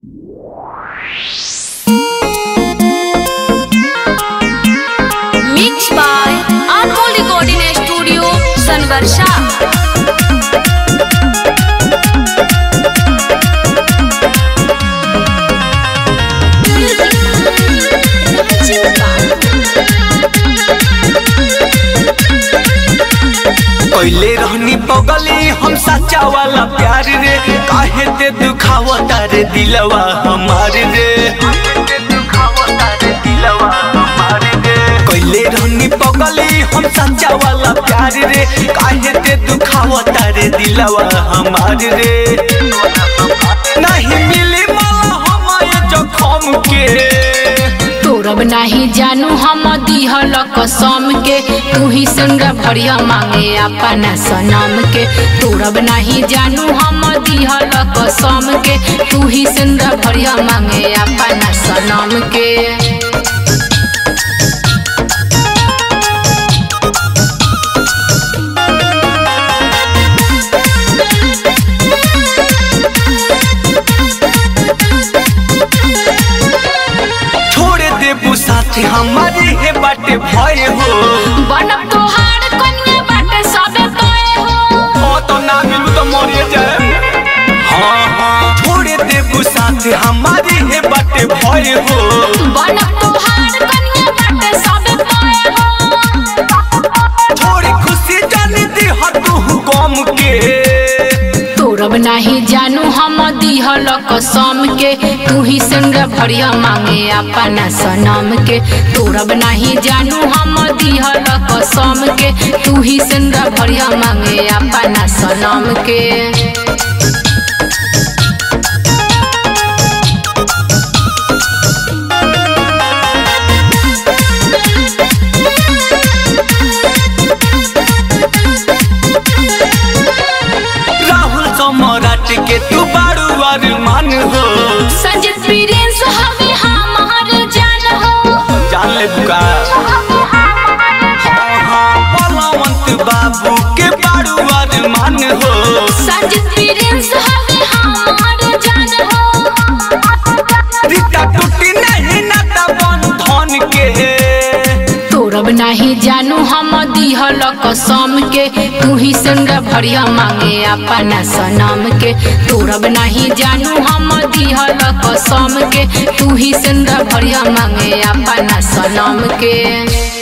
Mixed by Anmol Recording Studio, Sanvarsha। पहले रहनी पगली हम सच्चा वाला प्यार रे, काहे ते दुखावता रे दिलवा हमारे रे। पहले रहनी पगली हम सच्चा वाला प्यार रे, काहे ते दुखावता रे दिलवा हमारे रे। नहीं मिली मला हमारे जख्म के, तोरब नहीं जानू हम दिहल कसम के, तू ही संगा भरिया मांगे अपना सनम के। तोरब नहीं जानू हम दिहल कसम के, तू ही संगा भरिया मांगे अपना सनम के। साथी हमारी है बाटे भय हो, बनब तोहार कन्या बाटे सबे तोए हो। ओ तो ना मिलू तो मरिए जाए। हाँ हाँ छोड़े देबू साथी हमारी है बाटे भय हो, बनब तोहार कन्या बाटे सबे तोए हो। थोड़ी खुशी जानी दी हतू गम के, तोरब नहीं जानू हम दिहल कसम के, तू ही संग भरिया मांगे अपना सनम के। तोरब नहीं जानू हम दिहल कसम के, तू ही संग भरिया मांगे अपना सनम के। के तू बारू अरमान हो, संजीत प्रिंस हवे हमार जान हो। जान ले बुका। हाँ बलवंत बाबू के बारू अरमान हो, संजीत प्रिंस हवे हमार जान हो। रिश्ता टूटी नहीं नाता बंधन के, तोरब नहीं जानू हम दिहल कसम के, तू ही संग भरिया मांगे अपना सनम के। तोरब नहीं जानू हम दिहल कसम के, तू ही संग भरिया मांगे अपना सनम के।